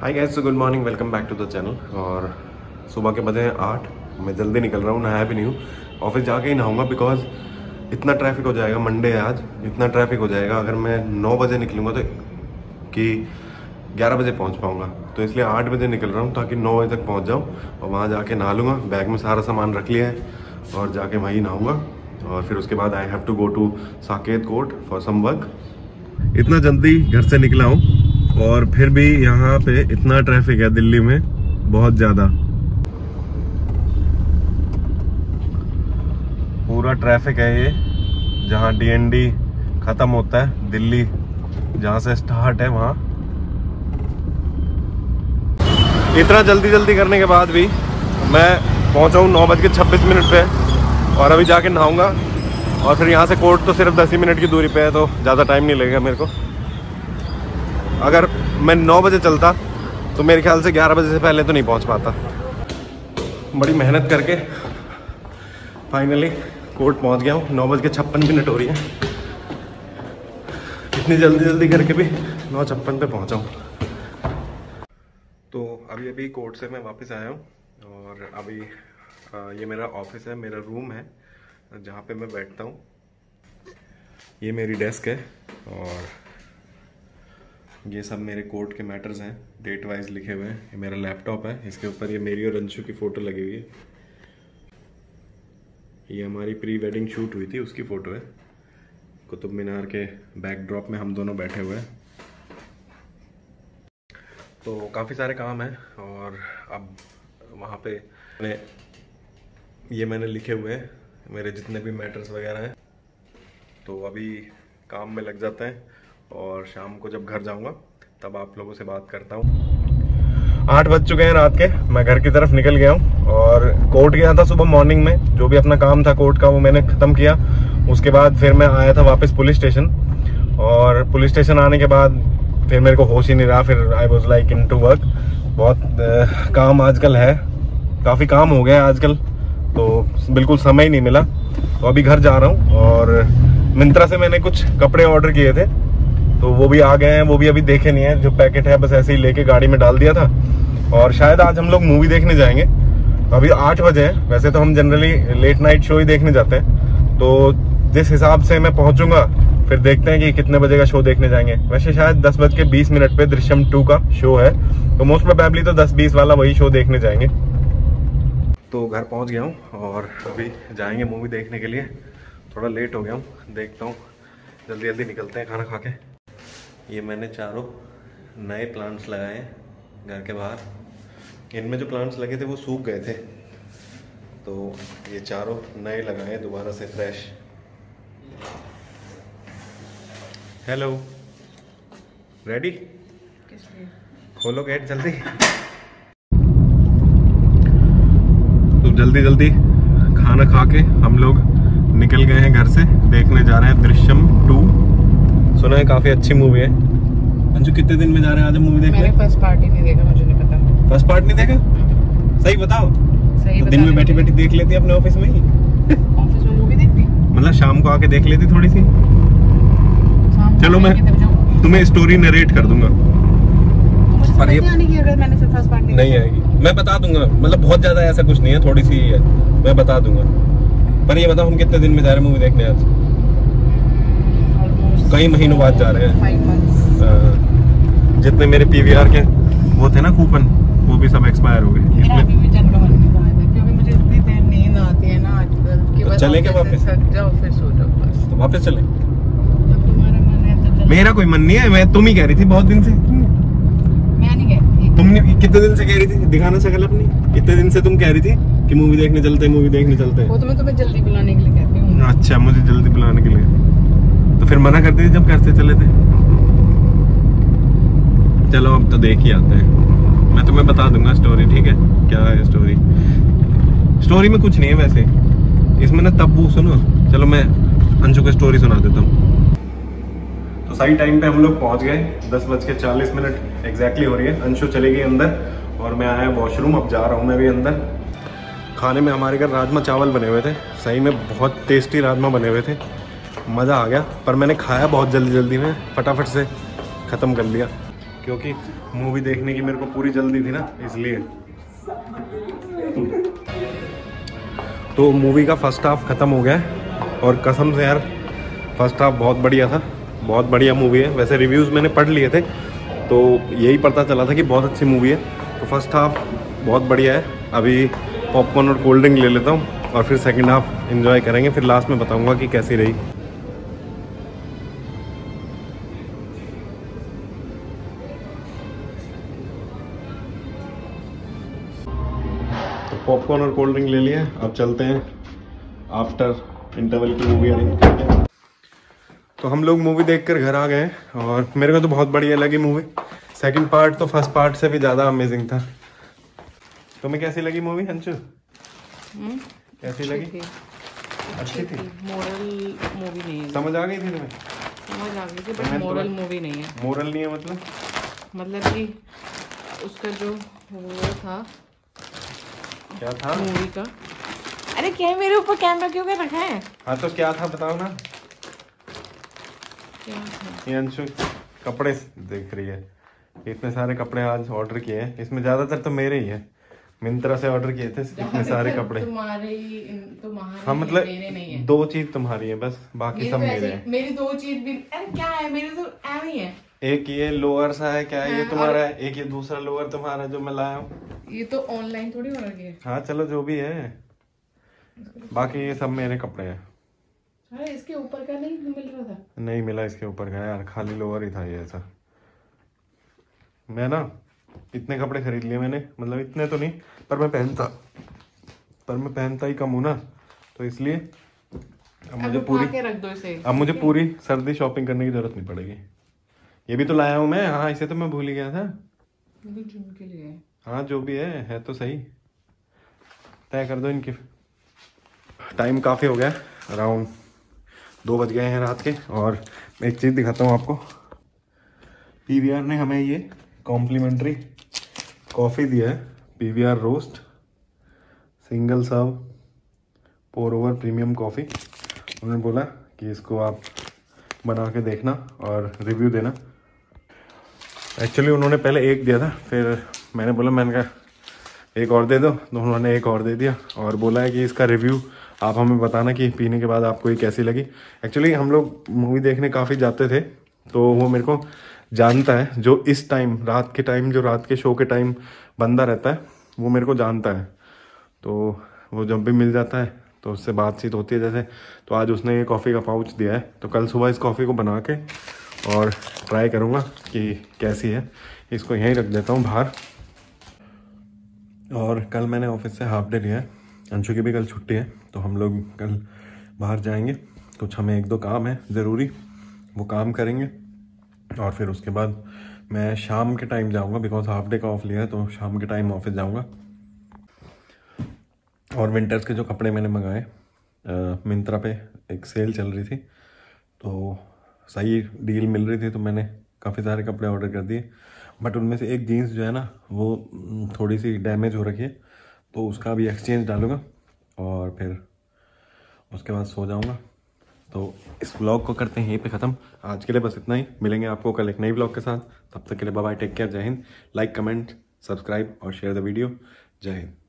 Hi guys, good morning, welcome back to the channel. और सुबह के बजे हैं 8। मैं जल्दी निकल रहा हूँ, नहाया भी नहीं हूँ। ऑफिस जाके ही नहाऊंगा बिकॉज इतना ट्रैफिक हो जाएगा। मंडे है आज, इतना ट्रैफिक हो जाएगा। अगर मैं 9 बजे निकलूँगा तो कि 11 बजे पहुँच पाऊँगा, तो इसलिए 8 बजे निकल रहा हूँ ताकि 9 बजे तक पहुँच जाऊँ और वहाँ जाके नहा लूँगा। बैग में सारा सामान रख लिया है और जाके वहीं नहाऊँगा। और फिर उसके बाद I have to go to Saket court for some work. इतना जल्दी घर से निकला हूँ और फिर भी यहाँ पे इतना ट्रैफिक है दिल्ली में, बहुत ज़्यादा। पूरा ट्रैफिक है ये, जहाँ DND ख़त्म होता है, दिल्ली जहाँ से स्टार्ट है वहाँ। इतना जल्दी करने के बाद भी मैं पहुँचा हूँ 9:26 पे और अभी जाके नहाऊंगा। और फिर यहाँ से कोर्ट तो सिर्फ 10 ही मिनट की दूरी पे है, तो ज़्यादा टाइम नहीं लगेगा मेरे को। अगर मैं 9 बजे चलता तो मेरे ख्याल से 11 बजे से पहले तो नहीं पहुँच पाता। बड़ी मेहनत करके फाइनली कोर्ट पहुँच गया हूँ। 9:56 हो रही है। इतनी जल्दी करके भी 9:56 पे पहुँचा हूँ। तो अभी कोर्ट से मैं वापस आया हूँ और अभी ये मेरा ऑफिस है, मेरा रूम है जहाँ पे मैं बैठता हूँ। ये मेरी डेस्क है और ये सब मेरे कोर्ट के मैटर्स हैं, डेट वाइज लिखे हुए हैं। ये मेरा लैपटॉप है, इसके ऊपर ये मेरी और अंशु की फ़ोटो लगी हुई है। ये हमारी प्री वेडिंग शूट हुई थी, उसकी फ़ोटो है। कुतुब मीनार के बैकड्रॉप में हम दोनों बैठे हुए हैं। तो काफ़ी सारे काम हैं और अब वहाँ पे मैंने लिखे हुए हैं मेरे जितने भी मैटर्स वगैरह हैं। तो अभी काम में लग जाते हैं और शाम को जब घर जाऊंगा तब आप लोगों से बात करता हूँ। 8 बज चुके हैं रात के। मैं घर की तरफ निकल गया हूँ और कोर्ट गया था सुबह मॉर्निंग में। जो भी अपना काम था कोर्ट का वो मैंने ख़त्म किया। उसके बाद फिर मैं आया था वापस पुलिस स्टेशन, और पुलिस स्टेशन आने के बाद फिर मेरे को होश ही नहीं रहा। फिर I was like in to work. बहुत काम आजकल है, काफ़ी काम हो गया आजकल, तो बिल्कुल समय ही नहीं मिला। तो अभी घर जा रहा हूँ और मिंत्रा से मैंने कुछ कपड़े ऑर्डर किए थे, तो वो भी आ गए हैं। वो भी अभी देखे नहीं है, जो पैकेट है बस ऐसे ही लेके गाड़ी में डाल दिया था। और शायद आज हम लोग मूवी देखने जाएंगे। तो अभी 8 बजे हैं। वैसे तो हम जनरली लेट नाइट शो ही देखने जाते हैं, तो जिस हिसाब से मैं पहुंचूंगा फिर देखते हैं कि कितने बजे का शो देखने जाएंगे। वैसे शायद 10:20 पे दृश्यम 2 का शो है, तो मोस्ट प्रोबेबली तो 10-20 वाला वही शो देखने जाएंगे। तो घर पहुंच गया हूं और अभी जाएंगे मूवी देखने के लिए। थोड़ा लेट हो गया हूं, देखता हूं जल्दी निकलते हैं खाना खा के। ये मैंने चारों नए प्लांट्स लगाए हैं घर के बाहर। इनमें जो प्लांट्स लगे थे वो सूख गए थे, तो ये चारों नए लगाए हैं दोबारा से फ्रेश। Hello, ready? खोलो गेट जल्दी। तो जल्दी खाना खा के हम लोग निकल गए हैं घर से। देखने जा रहे हैं दृश्यम 2। सुना है काफी अच्छी मूवी है। अंशु, कितने दिन में जा रहे हैं आज मूवी देखने? मैंने फर्स्ट पार्ट ही नहीं देखा, मुझे नहीं पता। फर्स्ट पार्ट नहीं देखा? सही बताओ। सही तो दिन में बैठी देख लेती अपने ऑफिस में ही। ऑफिस में मूवी देखती? मतलब शाम को आके देख लेती थोड़ी सी। चलो मैं तुम्हें स्टोरी नरेट कर दूंगा। पर ये आने की, अगर मैंने फर्स्ट पार्ट नहीं आएगी, मैं बता दूंगा। मतलब बहुत ज्यादा ऐसा कुछ नहीं है, थोड़ी सी है, मैं बता दूंगा। पर ये बताओ हम कितने दिन में जा रहे हैं मूवी देखने आज? कई महीनों बाद जा रहे हैं। 5 months। जितने मेरे PVR के वो थे ना कूपन, वो भी सब एक्सपायर हो गए। मेरा अभी भी जन का मन नहीं था, क्योंकि मुझे इतनी देर नींद आती है ना आजकल कि बस चलेंगे वापस? थक जाओ फिर सो जाओ बस। तो वापस चलें? जब तुम्हारा मन है तो चलो। मेरा कोई मन नहीं है, मैं तुम ही कह रही थी बहुत दिन से। मैं नहीं कहती। तुमने कितने दिन से कह रही थी? दिखाना शक्ल अपनी। कितने दिन से तुम कह रही थी कि मूवी देखने चलते हैं। वो तो मैं तुम्हें जल्दी बुलाने के लिए कहती हूँ। अच्छा, मुझे जल्दी बुलाने के लिए। तो फिर मना करती थी जब घर से चले थे। चलो अब तो देख ही आते हैं। मैं तुम्हें बता दूंगा स्टोरी, ठीक है? क्या है स्टोरी में कुछ नहीं है वैसे इसमें ना। तब वो सुनो, चलो मैं अंशु को स्टोरी सुना देता हूँ। तो सही टाइम पे हम लोग पहुंच गए। 10:40 एग्जैक्टली हो रही है। अंशु चली गई अंदर और मैं आया वॉशरूम। अब जा रहा हूँ मैं भी अंदर। खाने में हमारे घर राजमा चावल बने हुए थे, सही में बहुत टेस्टी राजमा बने हुए थे, मज़ा आ गया। पर मैंने खाया बहुत जल्दी में, फटाफट से ख़त्म कर लिया। क्योंकि मूवी देखने की मेरे को पूरी जल्दी थी ना, इसलिए। तो मूवी का फर्स्ट हाफ ख़त्म हो गया है और कसम से यार फर्स्ट हाफ बहुत बढ़िया था, बहुत बढ़िया मूवी है। वैसे रिव्यूज़ मैंने पढ़ लिए थे तो यही पता चला था कि बहुत अच्छी मूवी है। तो फर्स्ट हाफ बहुत बढ़िया है। अभी पॉपकॉर्न और कोल्ड ड्रिंक ले लेता हूँ और फिर सेकंड हाफ एंजॉय करेंगे, फिर लास्ट में बताऊँगा कि कैसी रही। तो पॉपकॉर्न और कोल्ड ड्रिंक ले लिया, अब चलते हैं आफ्टर इंटरवल की मूवी अरेंज करते हैं। तो हम लोग मूवी देखकर घर आ गए और मेरे को तो बहुत बढ़िया लगी मूवी। सेकंड पार्ट तो फर्स्ट पार्ट से भी ज़्यादा अमेजिंग था। तुम्हें कैसी लगी मूवी अंशु? कैसी लगी? अच्छी थी। मोरल मूवी नहीं है। समझ आ गई थी तुम्हें? समझ आ गई थी बट मोरल मूवी नहीं है। मोरल नहीं है मतलब कि उसका जो वो था, क्या था मूवी का। अरे क्या है, मेरे ऊपर कैमरा क्यों कर रखा है? हाँ तो क्या था बताओ ना। क्या था? ये अंशु कपड़े देख रही है। इतने सारे कपड़े आज ऑर्डर किए हैं, इसमें ज्यादातर तो मेरे ही हैं। मिंत्रा से ऑर्डर किए थे इतने सारे कपड़े। तुम्हारे हाँ मतलब नहीं है। 2 चीज तुम्हारी है बस, बाकी सब मेरे हैं। मेरी 2 चीज भी। अरे क्या है, मेरे तो ऐसे ही है। एक ये लोअर सा है, क्या है ये तुम्हारा है, एक ये दूसरा लोअर तुम्हारा जो मैं लाया हूँ। ये तो ऑनलाइन थोड़ी ऑर्डर किया। हाँ चलो जो भी है, बाकी ये सब मेरे कपड़े हैं। अरे इसके ऊपर का नहीं मिल रहा था? नहीं मिला इसके ऊपर का यार, खाली लोअर ही था ये ऐसा। मैं ना इतने कपड़े खरीद लिए मैंने, मतलब इतने तो नहीं पर मैं पहनता ही कम हूँ ना, तो इसलिए अब मुझे पूरी सर्दी शॉपिंग करने की जरूरत नहीं पड़ेगी। ये भी तो लाया हूँ मैं। हाँ इसे तो मैं भूल ही गया था। के लिए हाँ जो भी है तो सही। तय कर दो इनकी। टाइम काफ़ी हो गया, अराउंड 2 बज गए हैं रात के। और एक चीज़ दिखाता हूँ आपको। पीवीआर ने हमें ये कॉम्प्लीमेंट्री कॉफ़ी दिया है, PVR roast single serve pour over premium coffee. उन्होंने बोला कि इसको आप बना के देखना और रिव्यू देना। एक्चुअली उन्होंने पहले एक दिया था, फिर मैंने कहा एक और दे दो, तो उन्होंने एक और दे दिया और बोला है कि इसका रिव्यू आप हमें बताना कि पीने के बाद आपको ये कैसी लगी। एक्चुअली हम लोग मूवी देखने काफ़ी जाते थे तो वो मेरे को जानता है, जो इस टाइम रात के टाइम, जो रात के शो के टाइम बंदा रहता है वो मेरे को जानता है। तो वो जब भी मिल जाता है तो उससे बातचीत होती है जैसे। तो आज उसने ये कॉफ़ी का पाउच दिया है, तो कल सुबह इस कॉफ़ी को बना के और ट्राई करूँगा कि कैसी है। इसको यहीं रख देता हूँ बाहर। और कल मैंने ऑफिस से हाफ डे लिया है, अंशु की भी कल छुट्टी है, तो हम लोग कल बाहर जाएंगे। कुछ हमें 1-2 काम है ज़रूरी, वो काम करेंगे और फिर उसके बाद मैं शाम के टाइम जाऊंगा, बिकॉज हाफ डे का ऑफ लिया है तो शाम के टाइम ऑफिस जाऊंगा। और विंटर्स के जो कपड़े मैंने मंगाए मिंत्रा पे एक सेल चल रही थी तो सही डील मिल रही थी, तो मैंने काफ़ी सारे कपड़े ऑर्डर कर दिए। बट उनमें से एक जीन्स जो है ना वो थोड़ी सी डैमेज हो रखी है, तो उसका भी एक्सचेंज डालूंगा और फिर उसके बाद सो जाऊंगा। तो इस व्लॉग को करते हैं यहीं पे ख़त्म। आज के लिए बस इतना ही। मिलेंगे आपको कल एक नई व्लॉग के साथ। तब तक के लिए बाय बाय, टेक केयर, जय हिंद। लाइक, कमेंट, सब्सक्राइब और शेयर द वीडियो। जय हिंद।